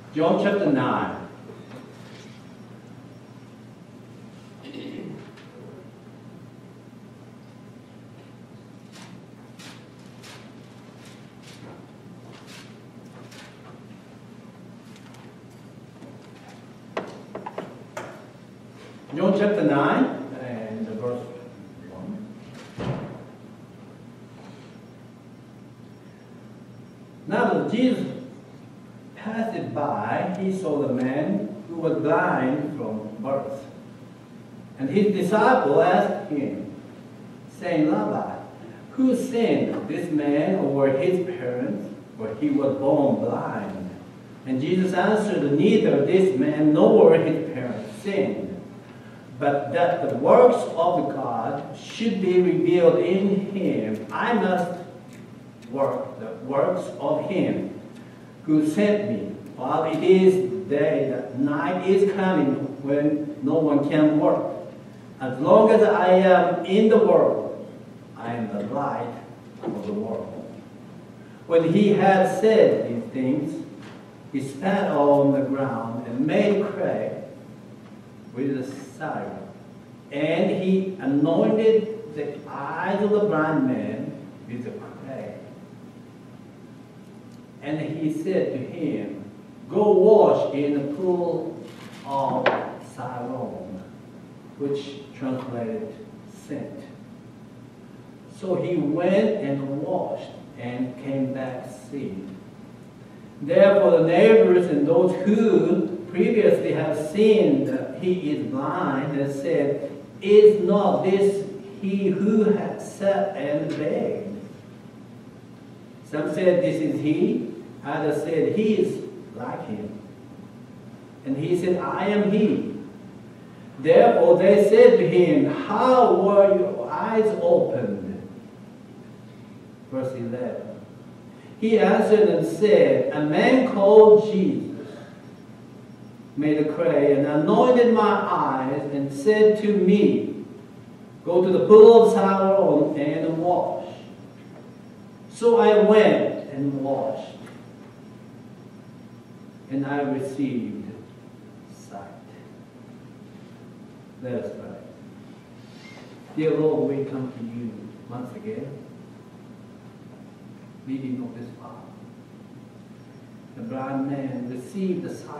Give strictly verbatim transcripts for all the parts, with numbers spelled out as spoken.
John chapter nine. John chapter nine and verse one. Now as Jesus passed by, he saw the man who was blind from birth. And his disciple asked him, saying, Rabbi, who sinned, this man or his parents, for he was born blind? And Jesus answered, neither this man nor his parents sinned, but that the works of God should be revealed in him. I must work the works of him who sent me, while it is day, that night is coming when no one can work. As long as I am in the world, I am the light of the world. When he had said these things, he spat on the ground and made clay with the saliva, and he anointed the eyes of the blind man with the clay. And he said to him, go wash in the pool of Siloam, which translated sent. So he went and washed and came back seeing. Therefore the neighbors and those who previously have seen that he is blind and said, is not this he who had sat and begged? Some said, this is he. Others said, he is like him. And he said, I am he. Therefore they said to him, how were your eyes opened? Verse eleven. He answered and said, a man called Jesus made a clay and anointed my eyes and said to me, go to the pool of Siloam and wash. So I went and washed, and I received sight. Let us pray. Dear Lord, we come to you once again, leading of this path. The blind man received the sight.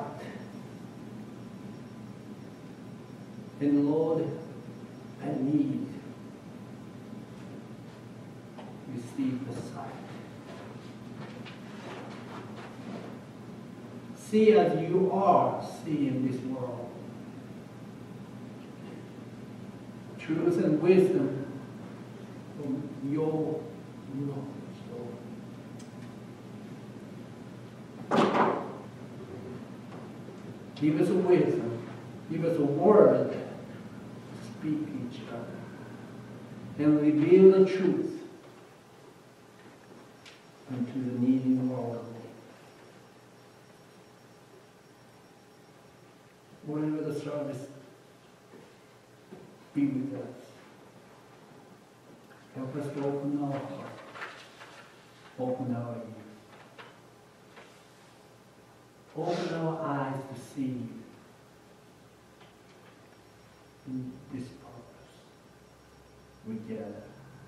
And Lord, I need receive the sight. See as you are seeing this world. Truth and wisdom from your knowledge, Lord. Give us a wisdom. Give us a word to speak to each other and reveal the truth unto the needy world. Wherever the service, be with us. Help us to open our heart, open our ears, open our eyes to see in this purpose we gather.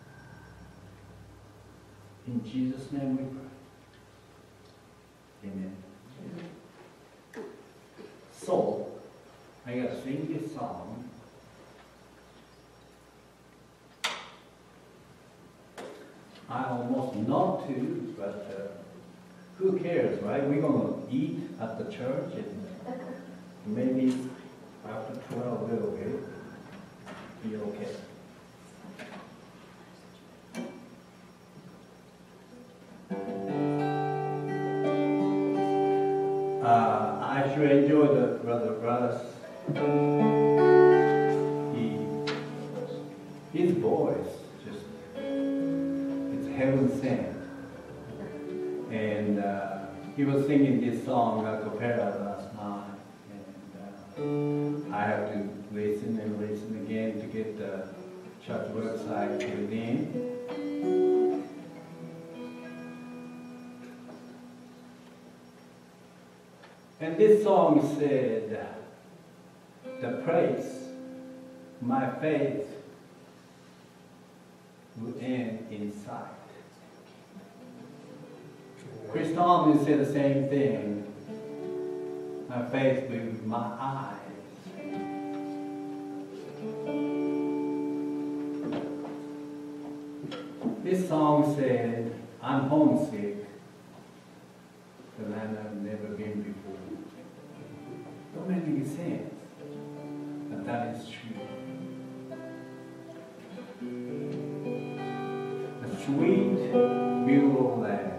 In Jesus' name we pray. Amen. Amen. So, I gotta sing this song. I almost not to, but uh, who cares, right? We're gonna eat at the church, and maybe after twelve we'll be okay. Uh, I sure enjoyed the Brother Russ. He, his voice, just, it's heaven sent. And uh, he was singing this song, a cappella, last night. And uh, I have to listen and listen again to get the church website tuned in. And this song said, the place my faith will end in sight. Chris Tomlin said the same thing. My faith with my eyes. This song said, I'm homesick, the land I've never been before. Don't make any sense, but that is true. A sweet, beautiful land.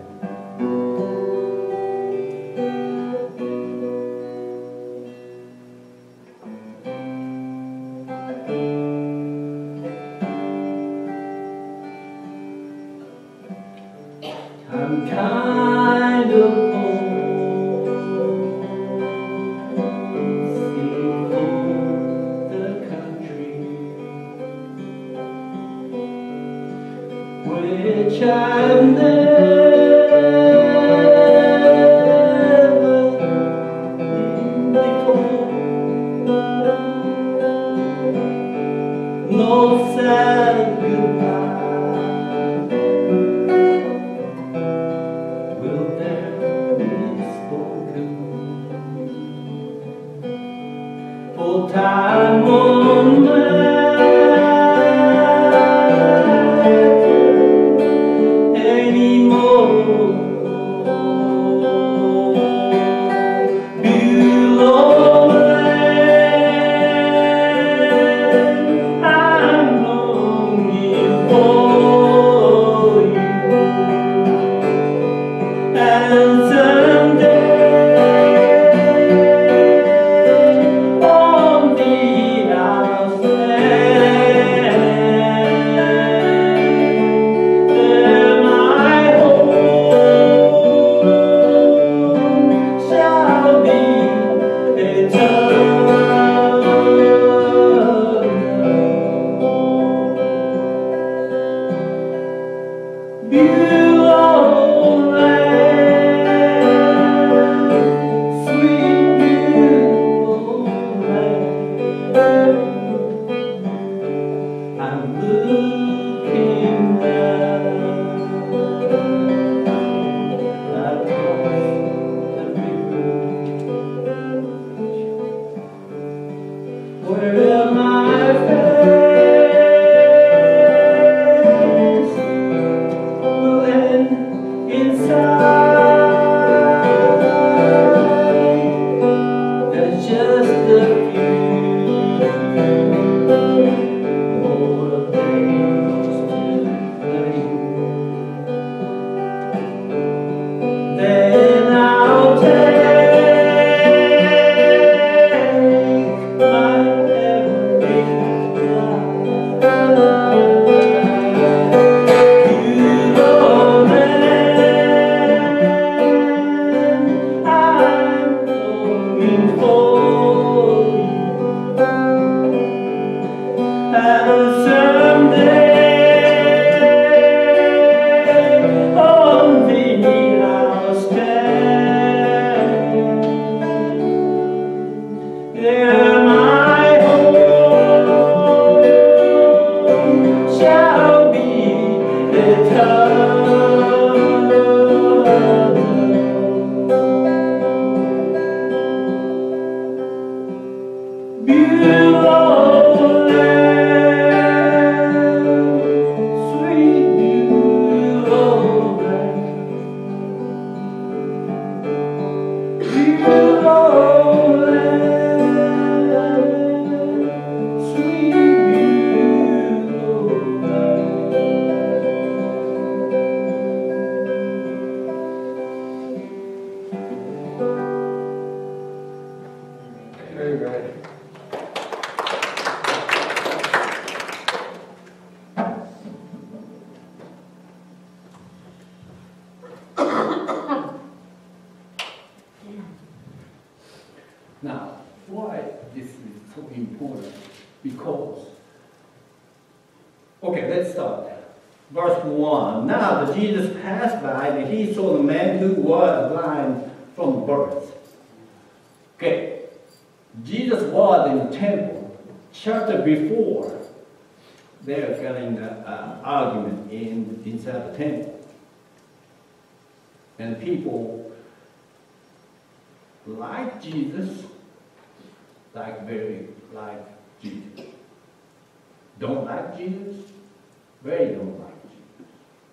I'm kind of homesick for the country which I've never been before. No sad goodbye time on earth anymore. Below land, I'm longing for you, and someday where my face will end inside. There's just a few more days to play. Then I'll take now, why this is so important? Because, okay, let's start. Verse one, now that Jesus passed by, and he saw the man who was blind from birth. Okay, Jesus was in the temple. Chapter before, they are getting an uh, argument in inside the temple. And people like Jesus, like very like Jesus. Don't like Jesus, very don't like Jesus.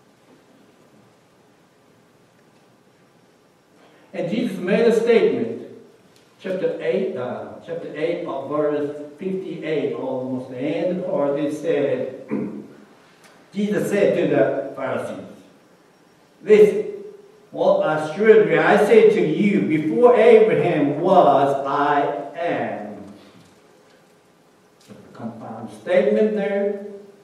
And Jesus made a statement, chapter eight, uh, chapter eight of verse fifty-eight, almost the end part, it said, Jesus said to the Pharisees, listen, well, assuredly I say to you, before Abraham was, I am. A compound statement there.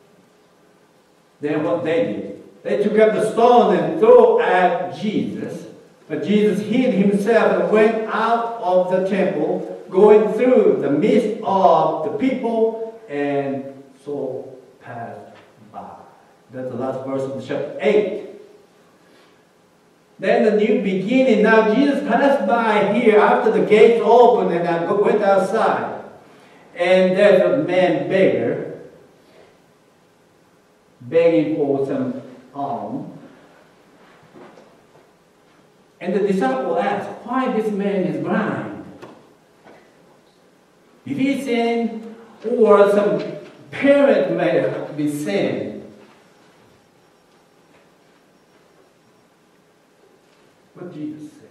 Then what they did, they took up the stone and threw at Jesus. But Jesus hid himself and went out of the temple, going through the midst of the people, and so passed by. That's the last verse of chapter eight. Then the new beginning. Now Jesus passed by here after the gates opened, and I went outside. And there's a man beggar, begging for some alms. And the disciple asked, why this man is blind? If he's sin, or some parent may be sin. What Jesus said.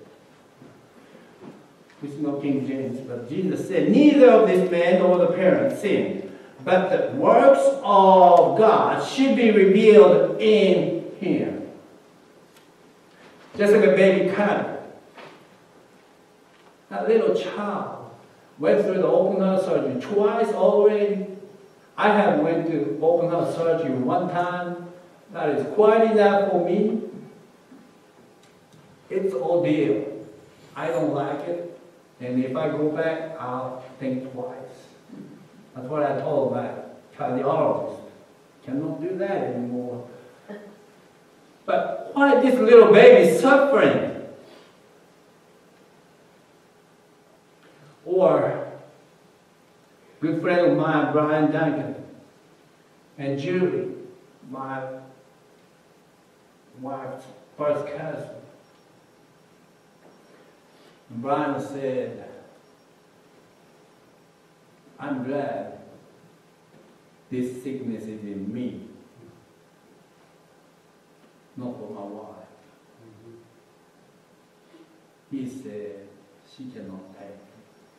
It's no King James, but Jesus said, neither of this man nor the parent sinned, but the works of God should be revealed in him. Just like a baby carrier. That little child went through the open heart surgery twice already. I have went to open heart surgery one time. That is quite enough for me. It's ordeal. I don't like it. And if I go back, I'll think twice. That's what I told my cardiologist. Cannot do that anymore. But why this little baby suffering? Or a good friend of mine, Brian Duncan, and Julie, my wife's first cousin. And Brian said, I'm glad this sickness is in me, not for my wife. Mm-hmm. He said, she cannot take it.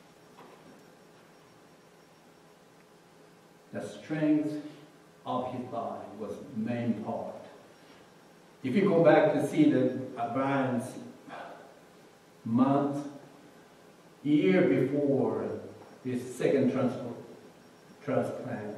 The strength of his body was the main part. If you go back to see the uh, Brian's month, year before this second trans transplant,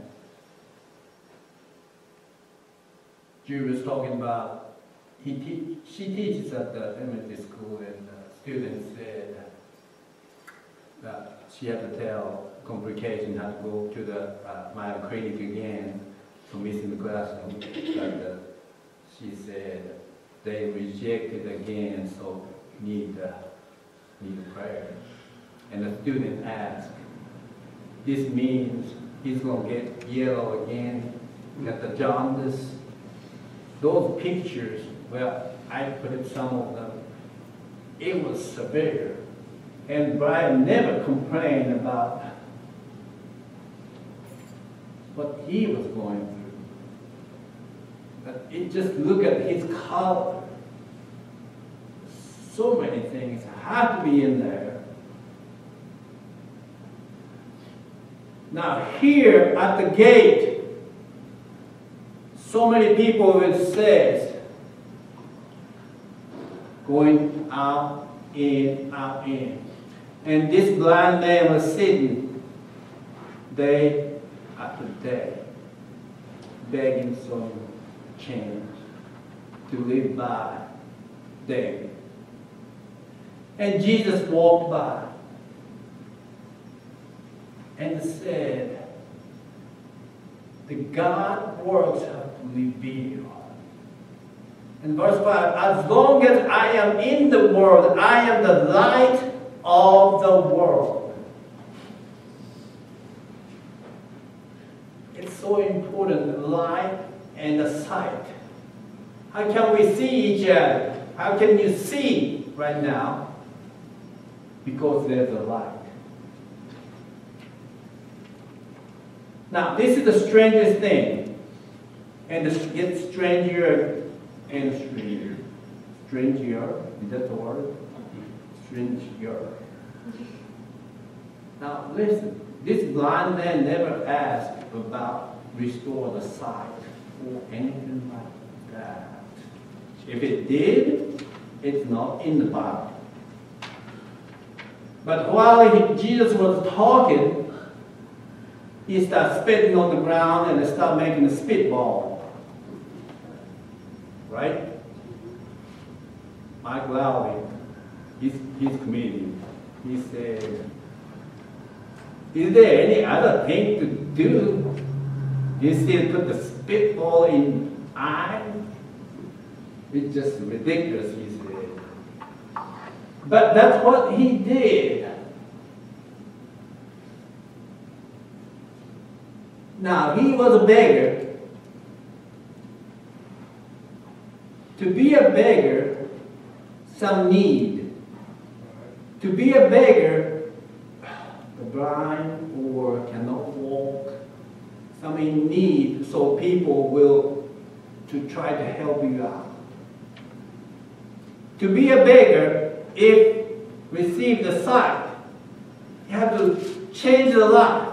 Julie was talking about, he te she teaches at the elementary school, and the students said that she had to tell complication, had to go to the uh, Mayo Clinic again for missing the classroom. But uh, she said they rejected again, so need uh, need a prayer. And the student asked, this means he's going to get yellow again, got the jaundice. Those pictures, well, I put some of them, it was severe. And Brian never complained about what he was going through. But it just look at his color. So many things have to be in there. Now here at the gate, so many people, it says, going out, in, out, in. And this blind man was sitting day after day, begging some change to live by daily. And Jesus walked by and said, the God works have to reveal. In verse five, as long as I am in the world, I am the light of the world. It's so important, the light and the sight. How can we see each other? How can you see right now? Because there's a light. Now, this is the strangest thing. And it gets stranger and stranger. Stranger, is that the word? Stranger. Now, listen. This blind man never asked about restore the sight or anything like that. If it did, it's not in the Bible. But while he, Jesus was talking, he started spitting on the ground and started making a spitball. Right? Mike Lowry, he's, he's a comedian. He said, is there any other thing to do? You still put the spitball in eye? It's just ridiculous, he said. But that's what he did. Now, he was a beggar. To be a beggar, some need. To be a beggar, the blind or cannot walk, some in need, so people will to try to help you out. To be a beggar, if receive the sight, you have to change the life.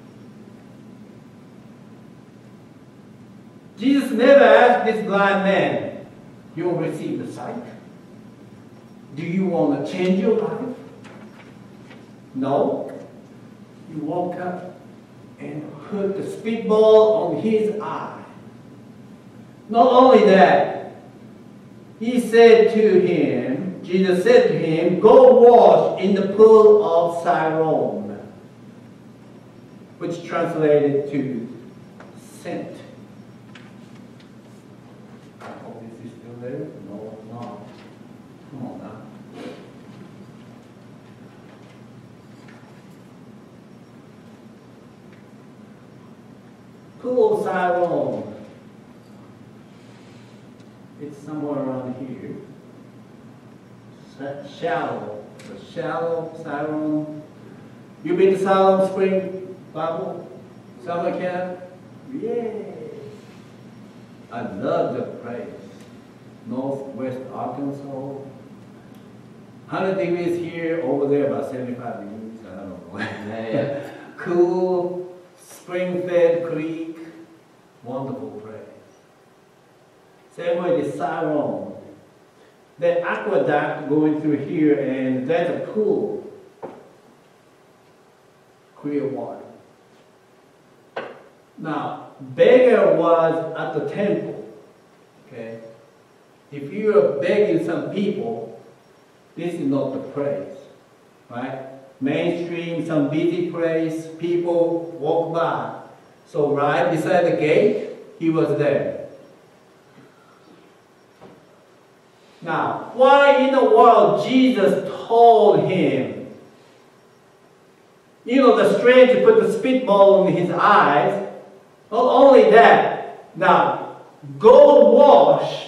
Jesus never asked this blind man, you will receive the sight? Do you want to change your life? No. You walk up and put the spitball on his eye. Not only that, he said to him, Jesus said to him, go wash in the pool of Siloam, which translated to sent. I hope this is still there. No, it's not. Come on now. Pool of Siloam. It's somewhere around here. Shallow. The shallow Siloam. You been to Siloam Spring Bible summer camp? Yay! I love the place. Northwest Arkansas. one hundred degrees here, over there about seventy-five degrees. I don't know. Yeah. Cool, spring-fed creek. Wonderful place. Same way the Siloam. The aqueduct going through here, and there's a pool. Clear water. Now, beggar was at the temple. Okay? If you are begging some people, this is not the place. Right? Mainstream, some busy place, people walk by. So right beside the gate, he was there. Now, why in the world Jesus told him, you know, the stranger put the spitball in his eyes. Not only that, now, go wash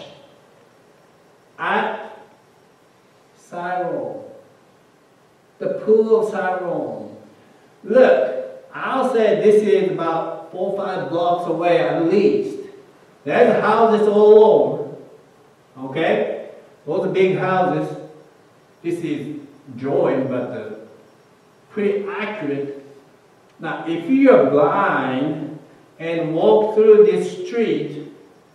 at Siloam, the pool of Siloam. Look, I'll say this is about four or five blocks away at least. There's houses all over. Okay? Those are big houses. This is drawing, but uh, pretty accurate. Now, if you're blind and walk through this street,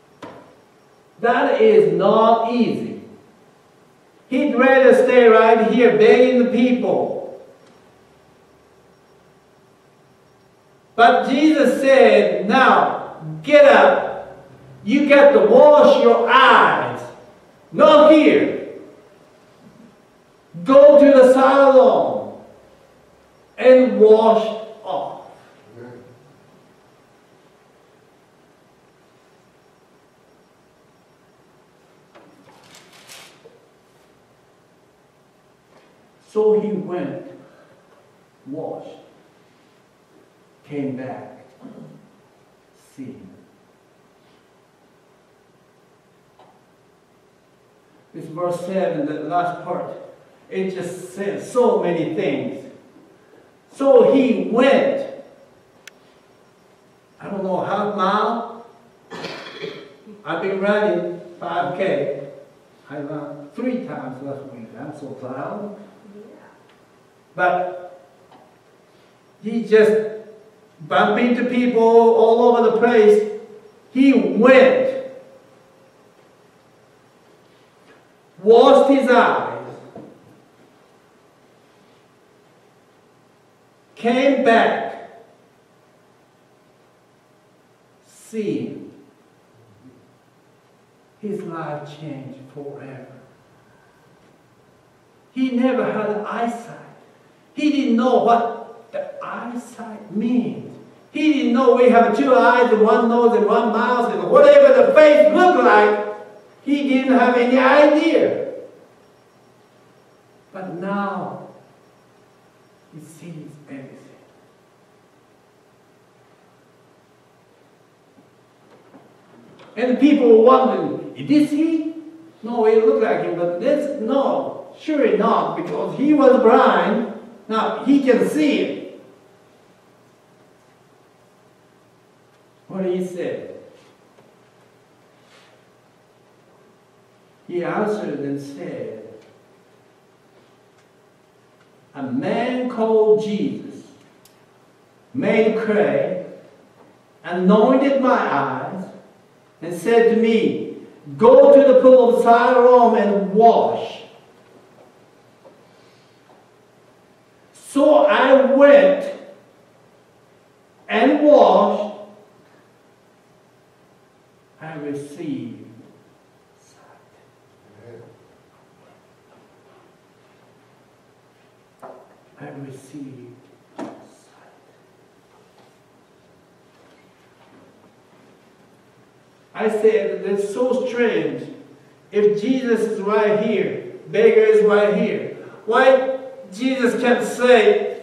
that is not easy. He'd rather stay right here begging the people. But Jesus said, now, get up. You got to wash your eyes. Not here. Go to the Siloam and wash off. So So he went, washed, came back, seeing. This verse seven, the last part, it just says so many things. So he went. I don't know, half mile. I've been running five K. I ran three times last week. I'm so proud. But he just bumped into people all over the place. He went, washed his eyes, came back, seeing. His life changed forever. He never had eyesight. He didn't know what the eyesight means. He didn't know we have two eyes and one nose and one mouth and whatever the face looked like. He didn't have any idea. But now he sees everything. And people were wondering, is this he? No, it looked like him, but this, no, surely not, because he was blind. Now he can see it. What did he say? He answered and said, a man called Jesus made clay, anointed my eyes, and said to me, go to the pool of Siloam and wash. So I went and washed. I received sight. I received sight. I said, that's so strange. If Jesus is right here, beggar is right here, why Jesus can't say,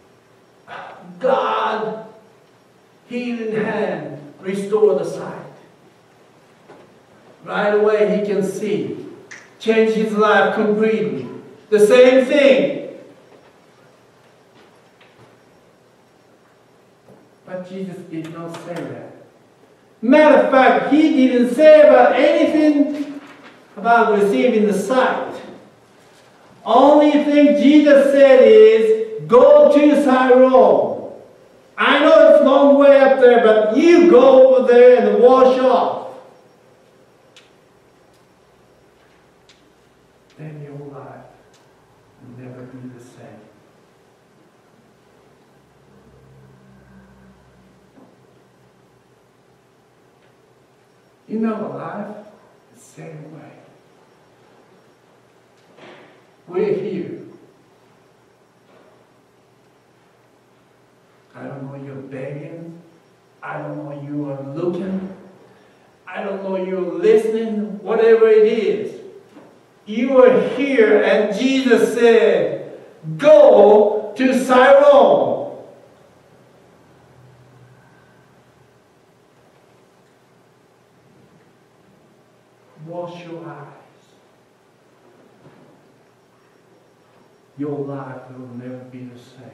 God, healing hand, restore the sight. Right away he can see, change his life completely. The same thing. But Jesus did not say that. Matter of fact, he didn't say about anything about receiving the sight. Only thing Jesus said is, go to Siloam. I know it's a long way up there, but you go over there and wash off. Then your life will never be the same. You know, life is the same way. We're here. I don't know you're begging. I don't know you are looking. I don't know you're listening. Whatever it is. You are here and Jesus said, go to Siloam. Wash your eyes. Your life will never be the same.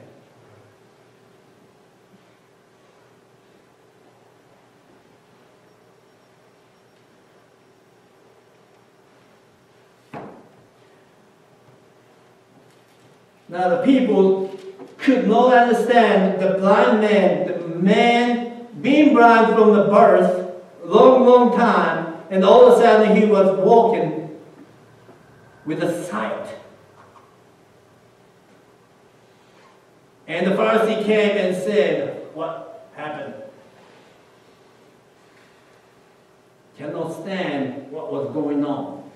Now the people could not understand the blind man, the man being blind from the birth, long, long time, and all of a sudden he was walking with a sight. And the Pharisee came and said, what happened? Cannot stand what was going on.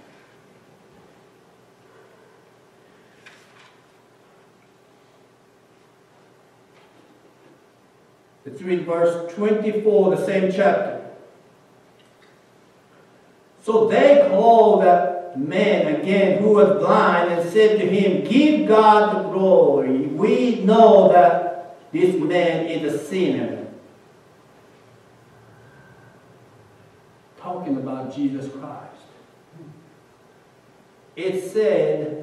Let's read verse twenty-four, the same chapter. So they called that the man again who was blind and said to him, "Give God the glory. We know that this man is a sinner." Talking about Jesus Christ. It said,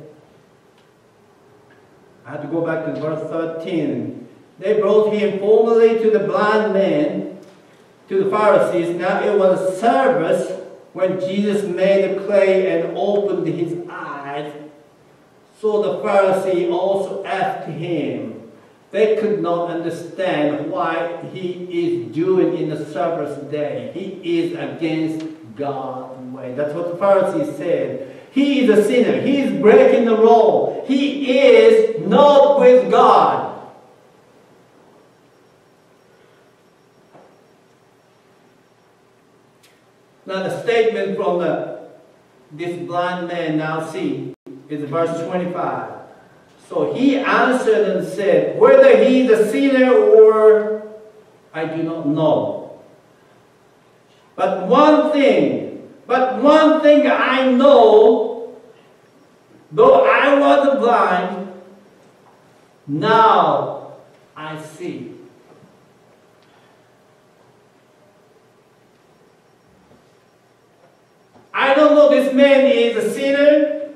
I have to go back to verse thirteen. They brought him formerly to the blind man, to the Pharisees. Now it was service when Jesus made the clay and opened his eyes. So the Pharisee also asked him. They could not understand why he is doing in the Sabbath day. He is against God's way. That's what the Pharisee said. He is a sinner. He is breaking the law. He is not with God. Now the statement from the, this blind man now see is verse twenty-five. So he answered and said, "Whether he is a sinner or I do not know. But one thing, but one thing I know, though I was blind, now I see." I don't know this man is a sinner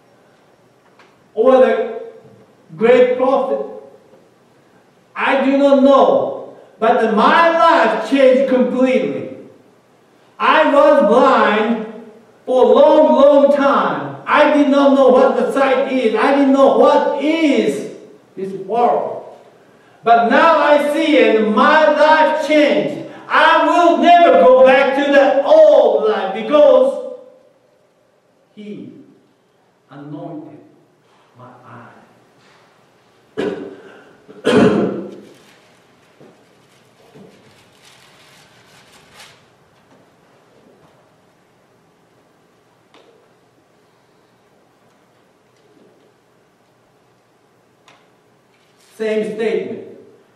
or the great prophet. I do not know. But my life changed completely. I was blind for a long, long time. I did not know what the sight is. I didn't know what is this world. But now I see and my life changed. I will never go back to the old life because He anointed my eyes. Same statement.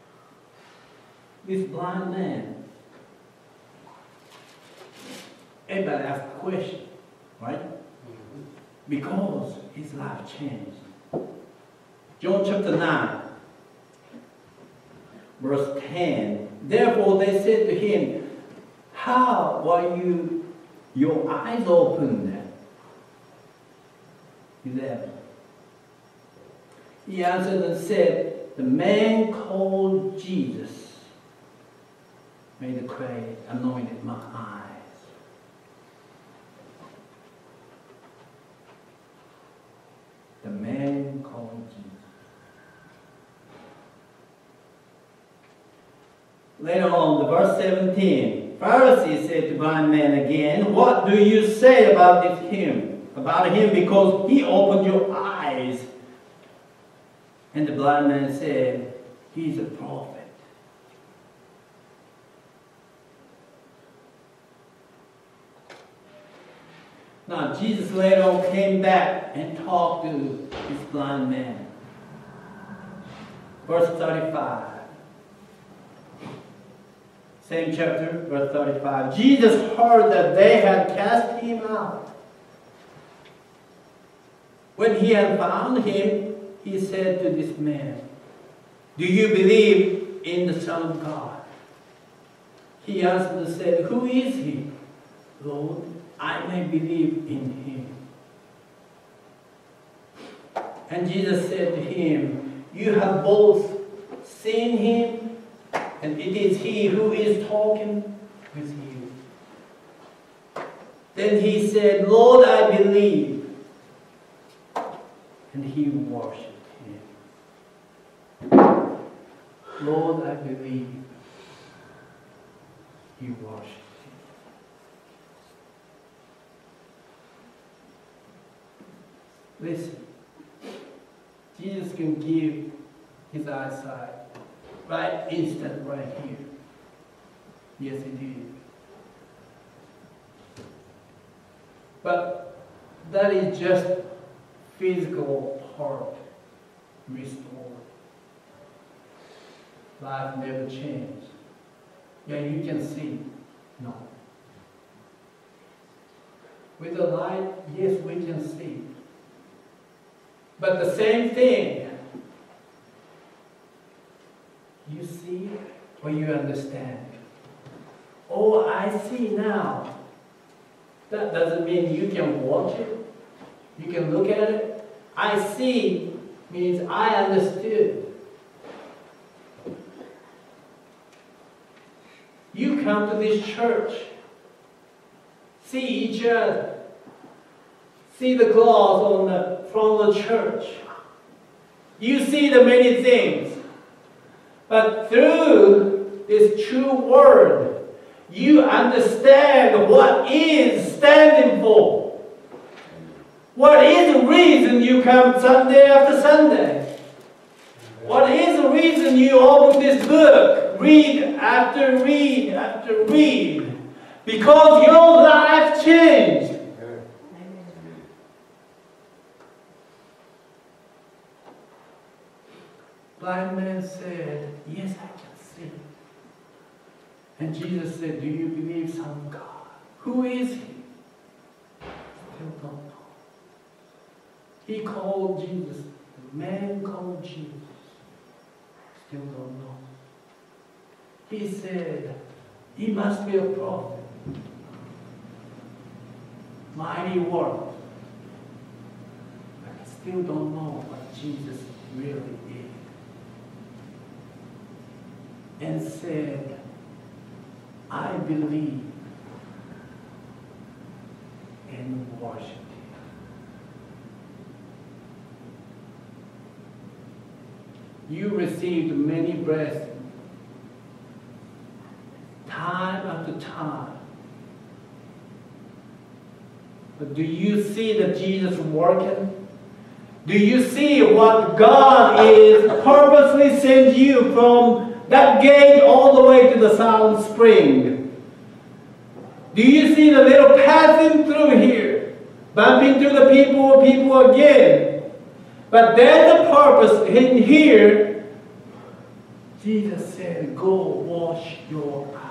This blind man. Everybody asks a question, right? Because his life changed. John chapter nine, verse ten. Therefore they said to him, "How were you, your eyes opened?" eleven. He answered and said, "The man called Jesus made the clay, anointed my eyes." The man called Jesus. Later on, the verse seventeen, Pharisee said to blind man again, "What do you say about this him? About him because he opened your eyes." And the blind man said, "He's a prophet." Now Jesus later on came back and talked to this blind man. Verse thirty-five. Same chapter, verse thirty-five. Jesus heard that they had cast him out. When he had found him, he said to this man, "Do you believe in the Son of God?" He answered and said, "Who is he, Lord? I may believe in him." And Jesus said to him, "You have both seen him, and it is he who is talking with you." Then he said, "Lord, I believe." And he worshipped him. "Lord, I believe." He worshipped him. Listen, Jesus can give his eyesight right instant, right here. Yes, he did. But that is just physical part restored. Life never changed. Yeah, you can see. No. With the light, yes, we can see. But the same thing, you see or you understand. Oh, I see now. That doesn't mean you can watch it. You can look at it. I see means I understood. You come to this church, see each other, see the cloth on the front of the church. You see the many things. But through this true word, you understand what is standing for. What is the reason you come Sunday after Sunday? What is the reason you open this book, read after read after read? Because your life changed. Blind man said, yes, I can see. And Jesus said, do you believe Son of God? Who is he? Still don't know. He called Jesus. The man called Jesus. Still don't know. He said, he must be a prophet. Mighty work. But I still don't know what Jesus really is. And said, I believe and worship him. You received many blessings, time after time. But do you see that Jesus working? Do you see what God is purposely sent you from that gate all the way to the Silent Spring? Do you see the little passing through here, bumping into the people, people again? But there's a purpose in here. Jesus said, go wash your eyes.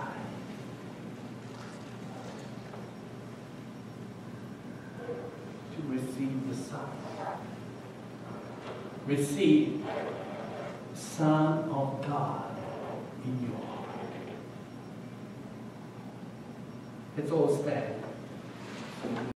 To receive the Son. Receive the Son of God in your heart. Let's all stand.